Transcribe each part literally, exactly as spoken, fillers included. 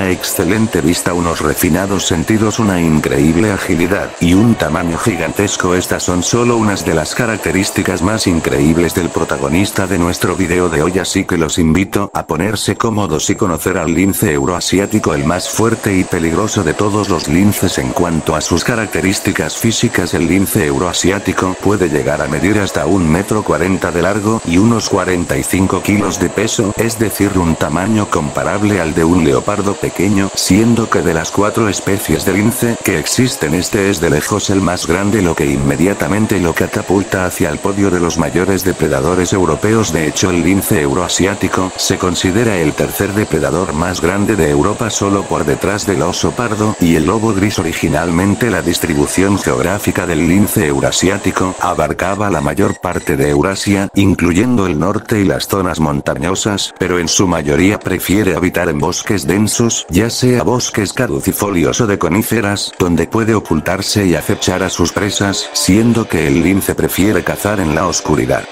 una excelente vista, unos refinados sentidos, una increíble agilidad, y un tamaño gigantesco. Estas son solo unas de las características más increíbles del protagonista de nuestro video de hoy, así que los invito a ponerse cómodos y conocer al lince euroasiático, el más fuerte y peligroso de todos los linces. En cuanto a sus características físicas, el lince euroasiático puede llegar a medir hasta un metro cuarenta de largo y unos cuarenta y cinco kilos de peso, es decir, un tamaño comparable al de un leopardo pequeño, siendo que de las cuatro especies de lince que existen, este es de lejos el más grande, lo que inmediatamente lo catapulta hacia el podio de los mayores depredadores europeos. De hecho, el lince euroasiático se considera el tercer depredador más grande de Europa, solo por detrás del oso pardo y el lobo gris. Originalmente la distribución geográfica del lince euroasiático abarcaba la mayor parte de Eurasia, incluyendo el norte y las zonas montañosas, pero en su mayoría prefiere habitar en bosques densos, ya sea bosques caducifolios o de coníferas, donde puede ocultarse y acechar a sus presas, siendo que el lince prefiere cazar en la oscuridad.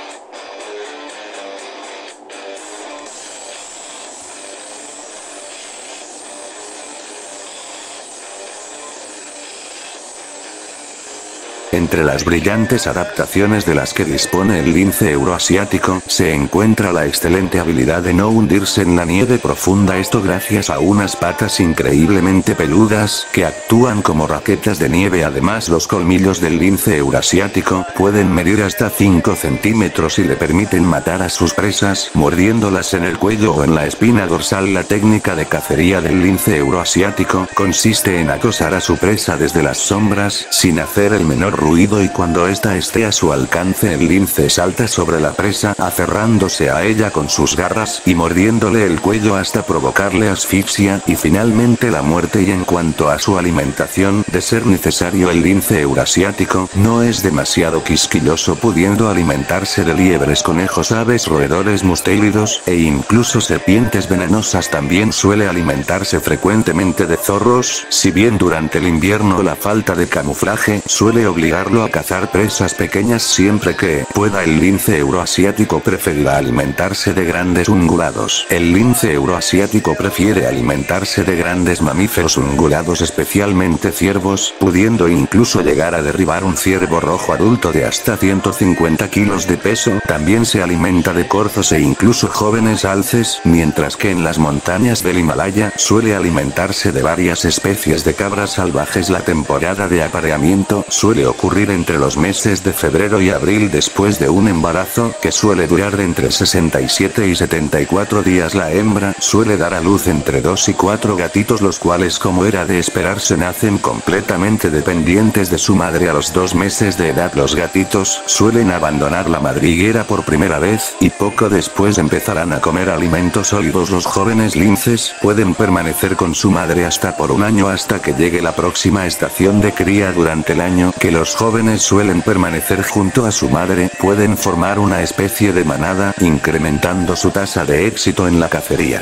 Entre las brillantes adaptaciones de las que dispone el lince euroasiático, se encuentra la excelente habilidad de no hundirse en la nieve profunda, esto gracias a unas patas increíblemente peludas, que actúan como raquetas de nieve. Además, los colmillos del lince euroasiático pueden medir hasta cinco centímetros y le permiten matar a sus presas, mordiéndolas en el cuello o en la espina dorsal. La técnica de cacería del lince euroasiático consiste en acosar a su presa desde las sombras, sin hacer el menor ruido, y cuando ésta esté a su alcance, el lince salta sobre la presa, aferrándose a ella con sus garras y mordiéndole el cuello hasta provocarle asfixia y finalmente la muerte. Y en cuanto a su alimentación, de ser necesario, el lince euroasiático no es demasiado quisquilloso, pudiendo alimentarse de liebres, conejos, aves, roedores, mustélidos e incluso serpientes venenosas. También suele alimentarse frecuentemente de zorros, si bien durante el invierno la falta de camuflaje suele obligar a cazar presas pequeñas. Siempre que pueda, el lince euroasiático preferirá alimentarse de grandes ungulados. El lince euroasiático prefiere alimentarse de grandes mamíferos ungulados, especialmente ciervos, pudiendo incluso llegar a derribar un ciervo rojo adulto de hasta ciento cincuenta kilos de peso. También se alimenta de corzos e incluso jóvenes alces, mientras que en las montañas del Himalaya suele alimentarse de varias especies de cabras salvajes. La temporada de apareamiento suele ocurrir entre los meses de febrero y abril después de un embarazo, que suele durar de entre sesenta y siete y setenta y cuatro días. La hembra suele dar a luz entre dos y cuatro gatitos, los cuales, como era de esperarse, nacen completamente dependientes de su madre. A los dos meses de edad, los gatitos suelen abandonar la madriguera por primera vez, y poco después empezarán a comer alimentos sólidos. Los jóvenes linces pueden permanecer con su madre hasta por un año, hasta que llegue la próxima estación de cría. Durante el año que los jóvenes suelen permanecer junto a su madre, pueden formar una especie de manada, incrementando su tasa de éxito en la cacería.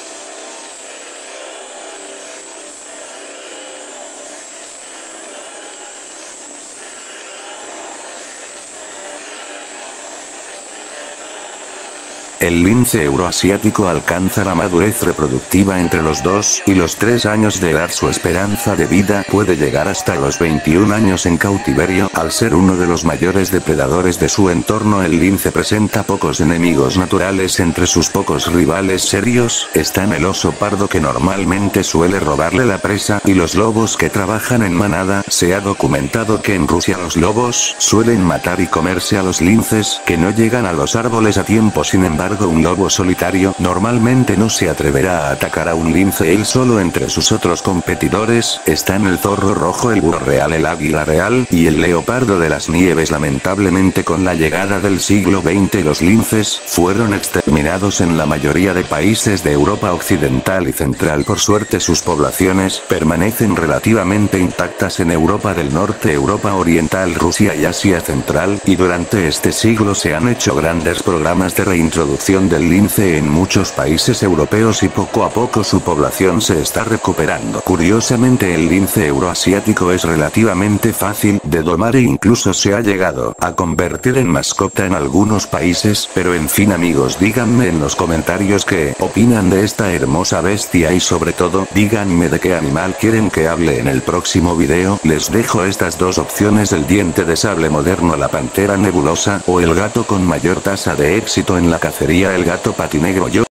El lince euroasiático alcanza la madurez reproductiva entre los dos y los tres años de edad. Su esperanza de vida puede llegar hasta los veintiún años en cautiverio. Al ser uno de los mayores depredadores de su entorno, el lince presenta pocos enemigos naturales. Entre sus pocos rivales serios están el oso pardo, que normalmente suele robarle la presa, y los lobos que trabajan en manada. Se ha documentado que en Rusia los lobos suelen matar y comerse a los linces que no llegan a los árboles a tiempo. Sin embargo, un lobo solitario normalmente no se atreverá a atacar a un lince él solo. Entre sus otros competidores están el zorro rojo, el búho real, el águila real y el leopardo de las nieves. Lamentablemente, con la llegada del siglo veinte, los linces fueron exterminados en la mayoría de países de Europa occidental y central. Por suerte, sus poblaciones permanecen relativamente intactas en Europa del Norte, Europa Oriental, Rusia y Asia Central, y durante este siglo se han hecho grandes programas de reintroducción introducción del lince en muchos países europeos y poco a poco su población se está recuperando. Curiosamente el lince euroasiático es relativamente fácil de domar e incluso se ha llegado a convertir en mascota en algunos países, pero en fin amigos, díganme en los comentarios qué opinan de esta hermosa bestia y sobre todo díganme de qué animal quieren que hable en el próximo video. Les dejo estas dos opciones: el diente de sable moderno, la pantera nebulosa, o el gato con mayor tasa de éxito en la cacería, el gato patinegro. Yo